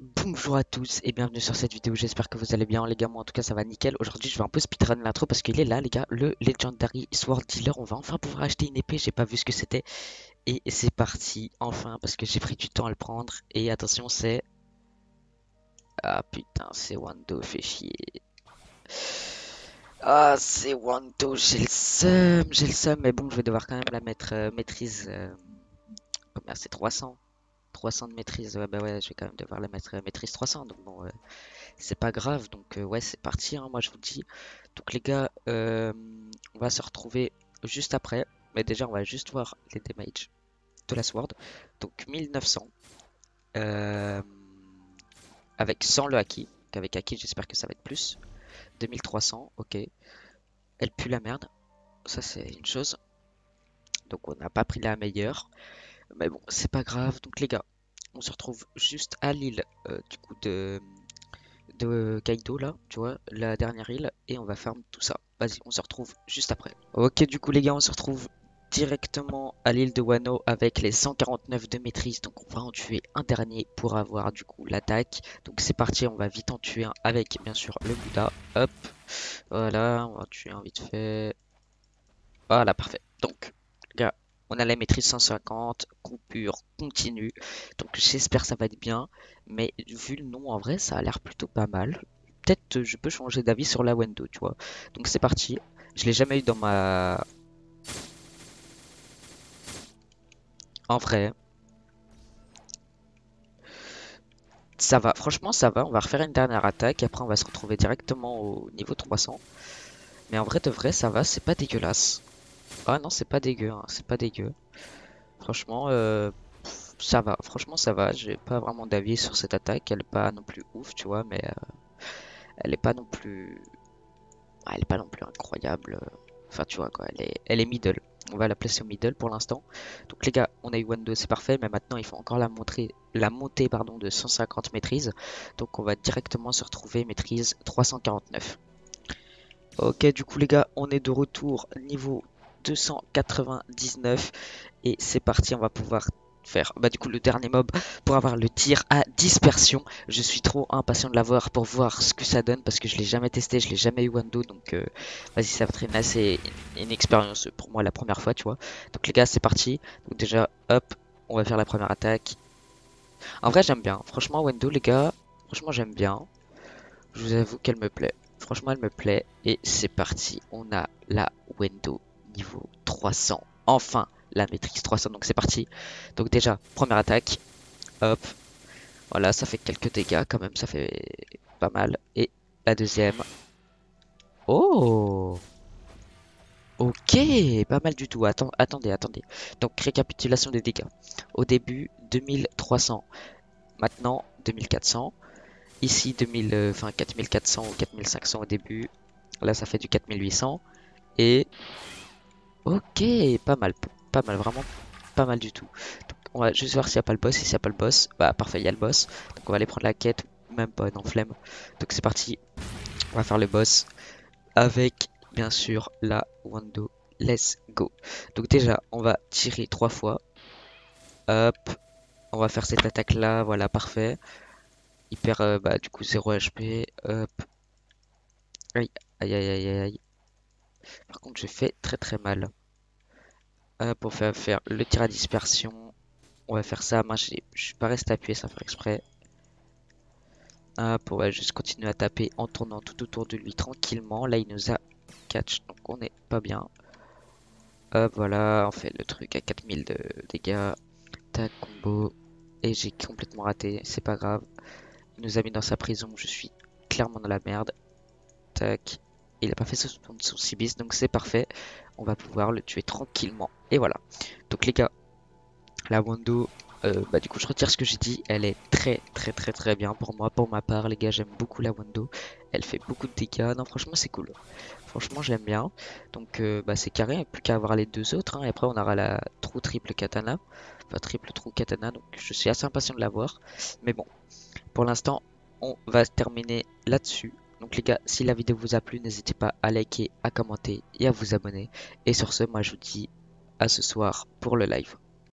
Bonjour à tous et bienvenue sur cette vidéo, j'espère que vous allez bien les gars, moi en tout cas ça va nickel. Aujourd'hui je vais un peu speedrun l'intro parce qu'il est là les gars, le Legendary Sword Dealer. On va enfin pouvoir acheter une épée, j'ai pas vu ce que c'était. Et c'est parti, enfin, parce que j'ai pris du temps à le prendre. Et attention c'est... Ah putain, c'est Wando, fait chier. Ah c'est Wando, j'ai le seum, mais bon je vais devoir quand même la mettre maîtrise... combien c'est 300? 300 de maîtrise, ouais bah ouais je vais quand même devoir la mettre maîtrise 300, donc bon... c'est pas grave, donc ouais, c'est parti, hein, moi je vous dis. Donc les gars, on va se retrouver juste après. Mais déjà, on va juste voir les damages de la Sword. Donc 1900, euh, avec 100 le Haki. Avec Haki, j'espère que ça va être plus. 2300, ok. Elle pue la merde, ça c'est une chose. Donc on n'a pas pris la meilleure. Mais bon, c'est pas grave. Donc les gars, on se retrouve juste à l'île du coup de Kaido là, tu vois, la dernière île, et on va farm tout ça. Vas-y, on se retrouve juste après. Ok, du coup les gars, on se retrouve directement à l'île de Wano avec les 149 de maîtrise. Donc on va en tuer un dernier pour avoir du coup l'attaque. Donc c'est parti, on va vite en tuer un avec bien sûr le Bouddha. Hop, voilà, on va en tuer un vite fait. Voilà, parfait. Donc, les gars, on a la maîtrise 150, coupure continue. Donc j'espère que ça va être bien. Mais vu le nom en vrai, ça a l'air plutôt pas mal. Peut-être je peux changer d'avis sur la Wendo, tu vois. Donc c'est parti. Je l'ai jamais eu dans ma... En vrai, ça va. Franchement, ça va. On va refaire une dernière attaque. Et après, on va se retrouver directement au niveau 300. Mais en vrai de vrai, ça va. C'est pas dégueulasse. Ah non, c'est pas dégueu, hein, c'est pas dégueu. Franchement, ça va, franchement ça va, j'ai pas vraiment d'avis sur cette attaque, elle est pas non plus ouf, tu vois, mais elle est pas non plus... elle est pas non plus incroyable. Enfin, tu vois quoi, elle est middle. On va la placer au middle pour l'instant. Donc les gars, on a eu Wando, c'est parfait, mais maintenant il faut encore la montée pardon, de 150 maîtrises. Donc on va directement se retrouver maîtrise 349. Ok, du coup les gars, on est de retour niveau 299 et c'est parti, on va pouvoir faire bah du coup le dernier mob pour avoir le tir à dispersion. Je suis trop impatient de l'avoir pour voir ce que ça donne parce que je l'ai jamais testé, je l'ai jamais eu Wando, donc vas-y, ça va être une expérience pour moi la première fois, tu vois. Donc les gars, c'est parti. Donc déjà, hop, on va faire la première attaque. En vrai, j'aime bien. Franchement, Wando les gars, franchement j'aime bien. Je vous avoue qu'elle me plaît. Franchement, elle me plaît. Et c'est parti. On a la Wendo niveau 300. Enfin, la maîtrise 300. Donc c'est parti. Donc déjà, première attaque. Hop. Voilà, ça fait quelques dégâts quand même. Ça fait pas mal. Et la deuxième. Oh! Ok, pas mal du tout. Attendez. Donc récapitulation des dégâts. Au début, 2300. Maintenant, 2400. Ici, 2000, enfin 4400 ou 4500 au début. Là, ça fait du 4800. Et ok, pas mal, pas mal, vraiment pas mal du tout. Donc, on va juste voir s'il n'y a pas le boss. Et s'il n'y a pas le boss, bah parfait, il y a le boss. Donc on va aller prendre la quête, même pas, non, flemme. Donc c'est parti, on va faire le boss avec bien sûr la Wando. Let's go. Donc déjà, on va tirer 3 fois. Hop, on va faire cette attaque là, voilà, parfait. Il perd bah, du coup 0 HP. Hop, aïe, aïe. Par contre, je fais très mal. Hop, on va faire le tir à dispersion. On va faire ça. Moi, je suis pas resté appuyé sans faire exprès. Hop, on va juste continuer à taper en tournant tout autour de lui tranquillement. Là, il nous a catch, donc on est pas bien. Hop, voilà, on fait le truc à 4000 de dégâts. Tac, combo. Et j'ai complètement raté, c'est pas grave. Il nous a mis dans sa prison, je suis clairement dans la merde. Tac. Il a pas fait son 6 bis, donc c'est parfait. On va pouvoir le tuer tranquillement. Et voilà. Donc les gars, la Wando, bah du coup je retire ce que j'ai dit, elle est très bien pour moi, pour ma part les gars, j'aime beaucoup la Wando, elle fait beaucoup de dégâts, non franchement c'est cool, franchement j'aime bien, donc bah c'est carré, plus qu'à avoir les deux autres, hein. Et après on aura la trou triple katana, enfin triple trou katana, donc je suis assez impatient de l'avoir, mais bon, pour l'instant on va se terminer là-dessus. Donc les gars, si la vidéo vous a plu, n'hésitez pas à liker, à commenter et à vous abonner. Et sur ce, moi je vous dis à ce soir pour le live.